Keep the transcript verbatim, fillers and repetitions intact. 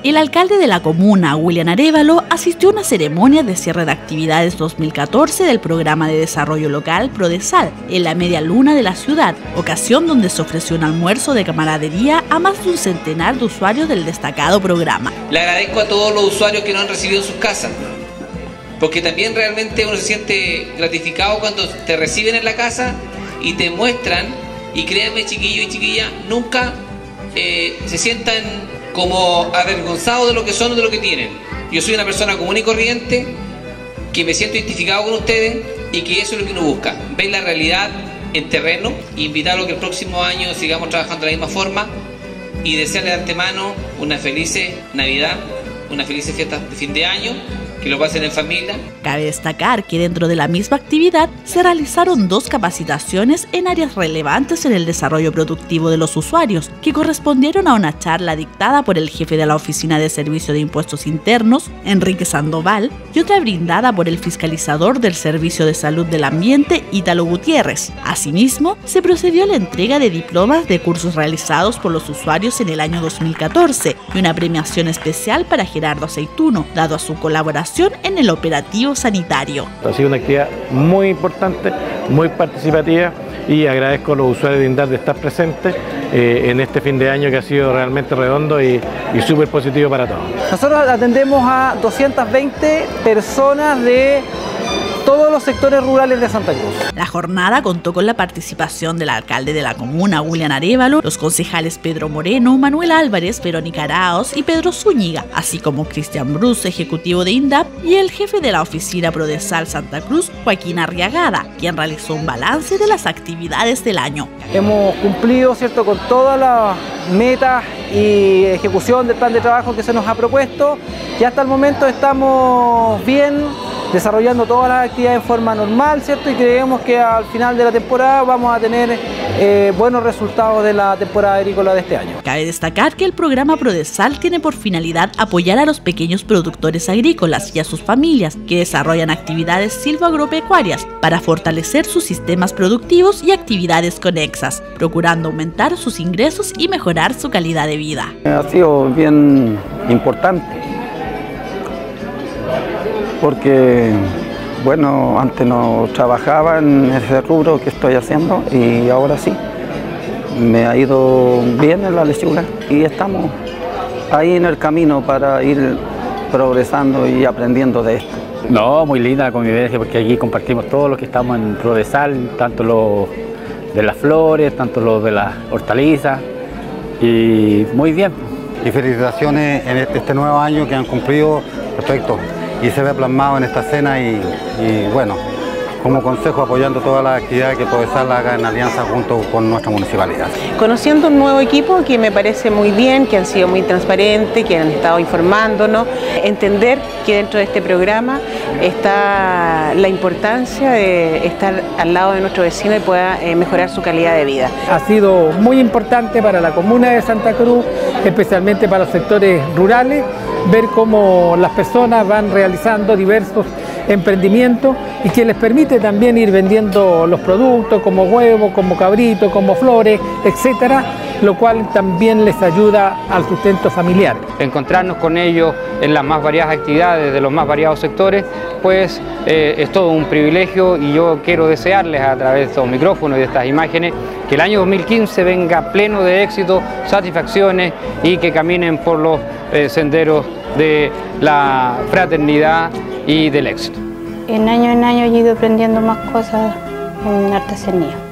El alcalde de la comuna, William Arévalo, asistió a una ceremonia de cierre de actividades dos mil catorce del Programa de Desarrollo Local Prodesal en la media luna de la ciudad, ocasión donde se ofreció un almuerzo de camaradería a más de un centenar de usuarios del destacado programa. Le agradezco a todos los usuarios que nos han recibido en sus casas, porque también realmente uno se siente gratificado cuando te reciben en la casa y te muestran, y créanme chiquillos y chiquillas, nunca eh, se sientan como avergonzados de lo que son o de lo que tienen. Yo soy una persona común y corriente, que me siento identificado con ustedes y que eso es lo que uno busca, ver la realidad en terreno, invitarlos a que el próximo año sigamos trabajando de la misma forma y desearles de antemano una feliz Navidad, una feliz fiesta de fin de año, que lo pasen en familia. Cabe destacar que dentro de la misma actividad se realizaron dos capacitaciones en áreas relevantes en el desarrollo productivo de los usuarios, que correspondieron a una charla dictada por el jefe de la Oficina de Servicio de Impuestos Internos, Enrique Sandoval, y otra brindada por el fiscalizador del Servicio de Salud del Ambiente, Ítalo Gutiérrez. Asimismo, se procedió a la entrega de diplomas de cursos realizados por los usuarios en el año dos mil catorce y una premiación especial para Gerardo Aceituno, dado a su colaboración en el operativo sanitario. Ha sido una actividad muy importante, muy participativa, y agradezco a los usuarios de INDAP de estar presentes eh, en este fin de año que ha sido realmente redondo y, y súper positivo para todos. Nosotros atendemos a doscientas veinte personas de todos los sectores rurales de Santa Cruz. La jornada contó con la participación del alcalde de la comuna, William Arévalo, los concejales Pedro Moreno, Manuel Álvarez, Verónica Araos y Pedro Zúñiga, así como Cristian Bruce, ejecutivo de INDAP, y el jefe de la oficina Prodesal Santa Cruz, Joaquín Arriagada, quien realizó un balance de las actividades del año. Hemos cumplido, ¿cierto?, con todas las metas y ejecución del plan de trabajo que se nos ha propuesto, y hasta el momento estamos bien, desarrollando todas las actividades en forma normal, ¿cierto? Y creemos que al final de la temporada vamos a tener eh, buenos resultados de la temporada agrícola de este año. Cabe destacar que el programa Prodesal tiene por finalidad apoyar a los pequeños productores agrícolas y a sus familias que desarrollan actividades silvoagropecuarias para fortalecer sus sistemas productivos y actividades conexas, procurando aumentar sus ingresos y mejorar su calidad de vida. Ha sido bien importante, porque bueno, antes no trabajaba en ese rubro que estoy haciendo y ahora sí, me ha ido bien en la lechuga y estamos ahí en el camino para ir progresando y aprendiendo de esto. No, muy linda la convivencia, porque aquí compartimos todos los que estamos en Prodesal, tanto los de las flores, tanto los de las hortalizas, y muy bien. Y felicitaciones en este nuevo año que han cumplido perfecto. Y se ve plasmado en esta cena y, y bueno, como consejo apoyando todas las actividades que Prodesal haga en alianza junto con nuestra municipalidad. Conociendo un nuevo equipo que me parece muy bien, que han sido muy transparentes, que han estado informándonos, entender que dentro de este programa está la importancia de estar al lado de nuestro vecino y pueda eh, mejorar su calidad de vida. Ha sido muy importante para la comuna de Santa Cruz, especialmente para los sectores rurales, ver cómo las personas van realizando diversos emprendimientos y que les permite también ir vendiendo los productos como huevos, como cabrito, como flores, etcétera, lo cual también les ayuda al sustento familiar. Encontrarnos con ellos en las más variadas actividades de los más variados sectores, pues eh, es todo un privilegio, y yo quiero desearles a través de estos micrófonos y de estas imágenes que el año dos mil quince venga pleno de éxito, satisfacciones, y que caminen por los eh, senderos de la fraternidad y del éxito. En año en año he ido aprendiendo más cosas en artesanía.